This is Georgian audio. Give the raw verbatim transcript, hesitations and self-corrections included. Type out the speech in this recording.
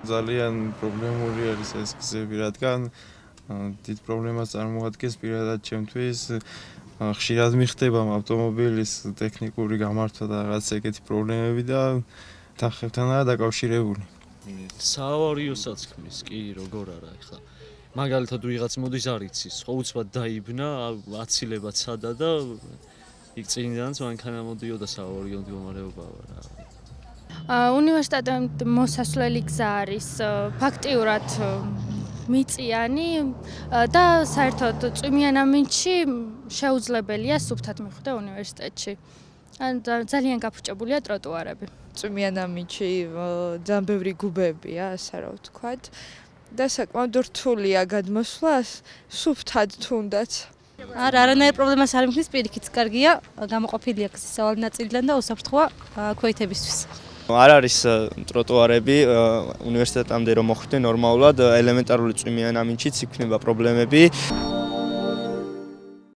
ძალიან პრობლემური არის ეს გზები, რადგან დიდ პრობლემას წარმოადგენს პირადად ჩემთვის. ხშირად მიხდება ავტომობილის ტექნიკური გამართვა და რაღაც ეგეთი პრობლემები და თანხებთანაა დაკავშირებული. საავარიო საცქმის კი როგორ არა ეხლა. მაგალითად ვიღაც მოდის არ იცის, ხო უცბად დაიბნა, აცილება ცადა და იქ წინიდანაც მანქანა მოდიოდა საავარიო მდგომარეობა რა. უნივერსიტეტამდე მოსასვლელი გზა არის ფაქტიურად მიწიანი და საერთოდ წვიმიან ამინდში შეუძლებელია სუფთად მიხვიდე უნივერსიტეტში. ძალიან გაფუჭებულია ტროტუარები. წვიმიან ამინდში ძალიან ბევრი გუბებია, ასე რომ ვთქვათ. და საკმაოდ რთულია გადმოსვლა სუფთად თუნდაც. არა, არანაირი პრობლემას არ მქნის, პირიქით კარგია, გამოყოფილია გზის სავალი ნაწილიდან და უსაფრთხოა ქვეითებისთვის. არ არის ტროტუარები უნივერსიტეტამდე რომ მოხვდე ნორმალურად, ელემენტარული წვიმიან ამინდშიც იქნება პრობლემები.